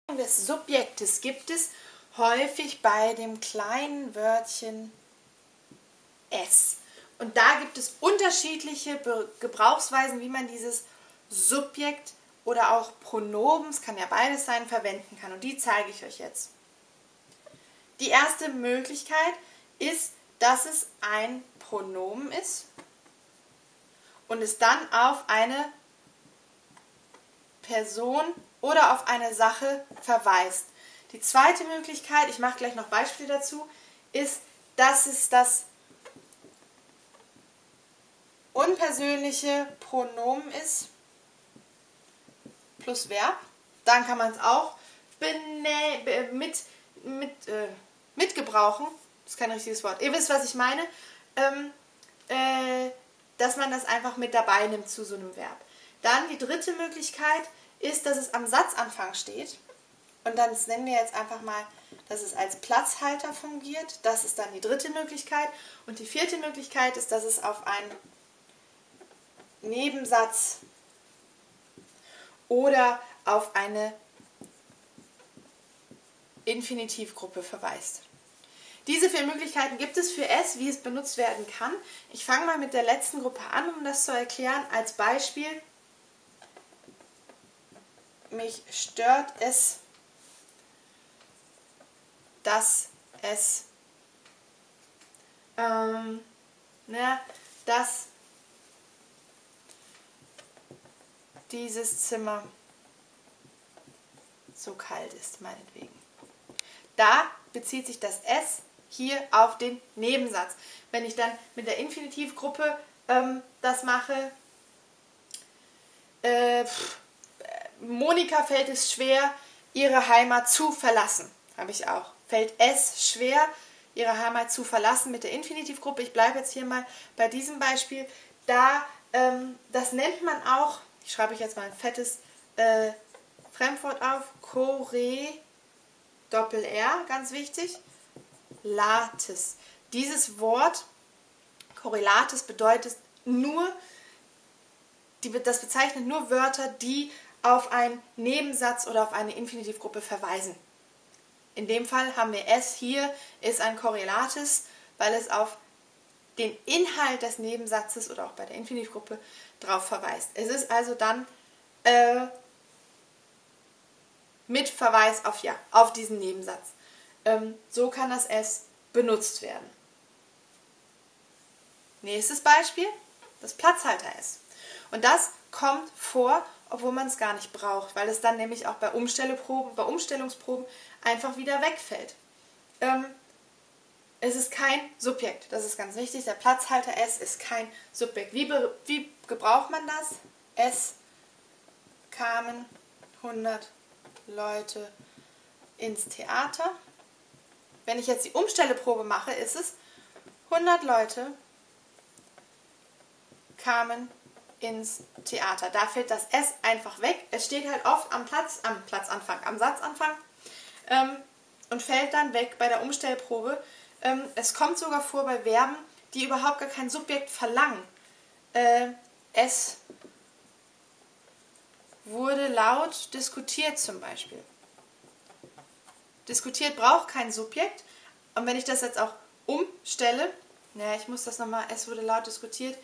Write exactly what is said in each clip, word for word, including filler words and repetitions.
des Subjektes gibt es häufig bei dem kleinen Wörtchen es. Und da gibt es unterschiedliche Gebrauchsweisen, wie man dieses Subjekt oder auch Pronomen, es kann ja beides sein, verwenden kann. Und die zeige ich euch jetzt. Die erste Möglichkeit ist, dass es ein Pronomen ist und es dann auf eine Person oder auf eine Sache verweist. Die zweite Möglichkeit, ich mache gleich noch Beispiele dazu, ist, dass es das unpersönliche Pronomen ist plus Verb. Dann kann man es auch mit, mit, äh, mitgebrauchen. Das ist kein richtiges Wort. Ihr wisst, was ich meine. Ähm, äh, dass man das einfach mit dabei nimmt zu so einem Verb. Dann die dritte Möglichkeit ist, dass es am Satzanfang steht. Und dann nennen wir jetzt einfach mal, dass es als Platzhalter fungiert. Das ist dann die dritte Möglichkeit. Und die vierte Möglichkeit ist, dass es auf einen Nebensatz oder auf eine Infinitivgruppe verweist. Diese vier Möglichkeiten gibt es für es, wie es benutzt werden kann. Ich fange mal mit der letzten Gruppe an, um das zu erklären. Als Beispiel: Mich stört es, dass es, ähm, ne, dass dieses Zimmer so kalt ist, meinetwegen. Da bezieht sich das es hier auf den Nebensatz. Wenn ich dann mit der Infinitivgruppe ähm, das mache, äh, pff, Monika fällt es schwer, ihre Heimat zu verlassen. Habe ich auch. Fällt es schwer, ihre Heimat zu verlassen mit der Infinitivgruppe. Ich bleibe jetzt hier mal bei diesem Beispiel. Da, ähm, das nennt man auch, ich schreibe euch jetzt mal ein fettes äh, Fremdwort auf, Korre, Doppel-R, ganz wichtig, Lates. Dieses Wort, Korrelates, bedeutet nur, die, das bezeichnet nur Wörter, die auf einen Nebensatz oder auf eine Infinitivgruppe verweisen. In dem Fall haben wir es hier, ist ein Korrelates, weil es auf den Inhalt des Nebensatzes oder auch bei der Infinitivgruppe drauf verweist. Es ist also dann äh, mit Verweis auf ja, auf diesen Nebensatz. Ähm, so kann das es benutzt werden. Nächstes Beispiel, das Platzhalter-es. Und das kommt vor, obwohl man es gar nicht braucht, weil es dann nämlich auch bei Umstellproben, bei Umstellungsproben einfach wieder wegfällt. Ähm, es ist kein Subjekt, das ist ganz wichtig. Der Platzhalter-es ist kein Subjekt. Wie, wie gebraucht man das? Es kamen hundert Leute ins Theater. Wenn ich jetzt die Umstellprobe mache, ist es hundert Leute kamen ins Theater. Da fällt das es einfach weg. Es steht halt oft am Platz, am Platzanfang, am Satzanfang ähm, und fällt dann weg bei der Umstellprobe. Ähm, es kommt sogar vor bei Verben, die überhaupt gar kein Subjekt verlangen. Äh, es wurde laut diskutiert zum Beispiel. Diskutiert braucht kein Subjekt. Und wenn ich das jetzt auch umstelle, naja, ich muss das nochmal, es wurde laut diskutiert,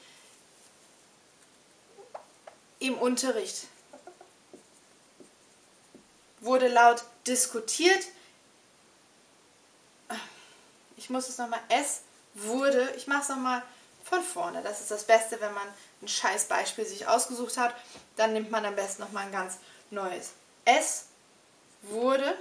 im Unterricht wurde laut diskutiert, ich muss es nochmal, es wurde, ich mache es nochmal von vorne, das ist das Beste, wenn man ein scheiß Beispiel sich ausgesucht hat, dann nimmt man am besten nochmal ein ganz neues. Es wurde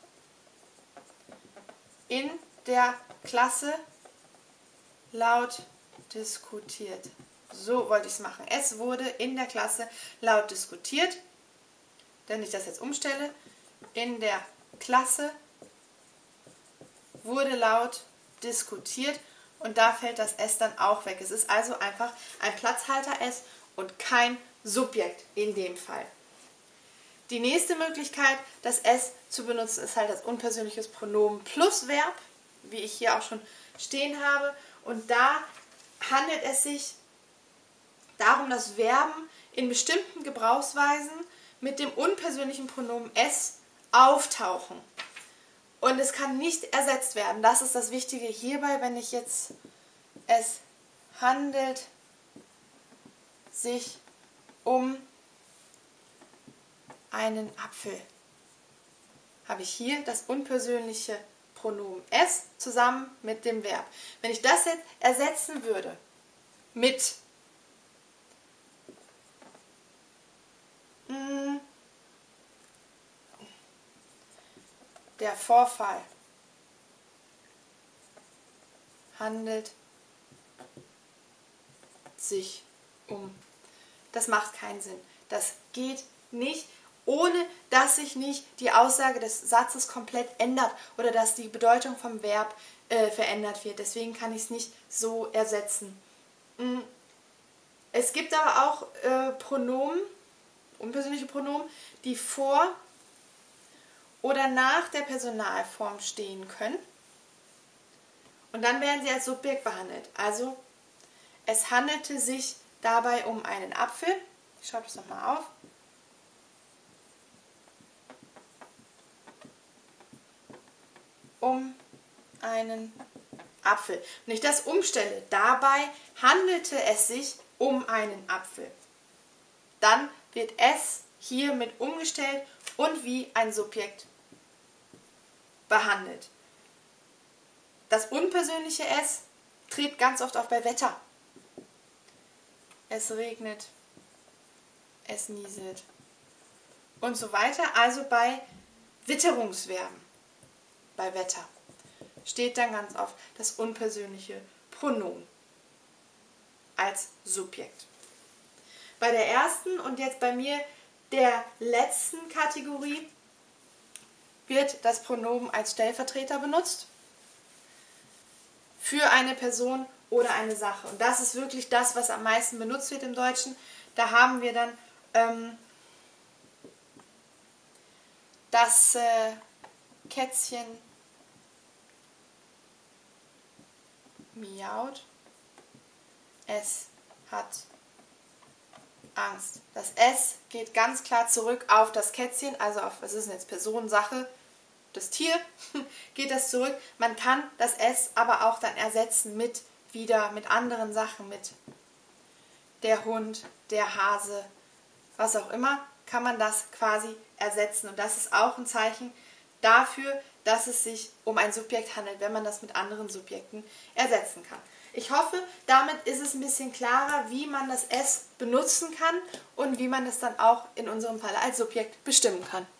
in der Klasse laut diskutiert. So wollte ich es machen. Es wurde in der Klasse laut diskutiert. Wenn ich das jetzt umstelle, in der Klasse wurde laut diskutiert und da fällt das es dann auch weg. Es ist also einfach ein Platzhalter-es und kein Subjekt in dem Fall. Die nächste Möglichkeit, das es zu benutzen, ist halt das unpersönliches Pronomen plus Verb, wie ich hier auch schon stehen habe. Und da handelt es sich darum, dass Verben in bestimmten Gebrauchsweisen mit dem unpersönlichen Pronomen es auftauchen. Und es kann nicht ersetzt werden. Das ist das Wichtige hierbei, wenn ich jetzt es handelt sich um einen Apfel. Habe ich hier das unpersönliche Pronomen es zusammen mit dem Verb. Wenn ich das jetzt ersetzen würde mit mh, der Vorfall handelt sich um. Das macht keinen Sinn. Das geht nicht, ohne dass sich nicht die Aussage des Satzes komplett ändert oder dass die Bedeutung vom Verb äh, verändert wird. Deswegen kann ich es nicht so ersetzen. Es gibt aber auch äh, Pronomen, unpersönliche Pronomen, die vor oder nach der Personalform stehen können. Und dann werden sie als Subjekt behandelt. Also, es handelte sich dabei um einen Apfel. Ich schreibe das nochmal auf. Um einen Apfel. Wenn ich das umstelle, dabei handelte es sich um einen Apfel. Dann wird es hier mit umgestellt und wie ein Subjekt behandelt. Das unpersönliche Es tritt ganz oft auf bei Wetter. Es regnet, es nieselt und so weiter. Also bei Witterungsverben, bei Wetter, steht dann ganz oft das unpersönliche Pronomen als Subjekt. Bei der ersten und jetzt bei mir der letzten Kategorie wird das Pronomen als Stellvertreter benutzt für eine Person oder eine Sache. Und das ist wirklich das, was am meisten benutzt wird im Deutschen. Da haben wir dann ähm, das äh, Kätzchen miaut. Es hat Angst. Das Es geht ganz klar zurück auf das Kätzchen, also auf, was ist denn jetzt, Person, Sache, das Tier, geht das zurück. Man kann das Es aber auch dann ersetzen mit wieder mit anderen Sachen, mit der Hund, der Hase, was auch immer, kann man das quasi ersetzen. Und das ist auch ein Zeichen dafür, dass es sich um ein Subjekt handelt, wenn man das mit anderen Subjekten ersetzen kann. Ich hoffe, damit ist es ein bisschen klarer, wie man das Es benutzen kann und wie man es dann auch in unserem Fall als Subjekt bestimmen kann.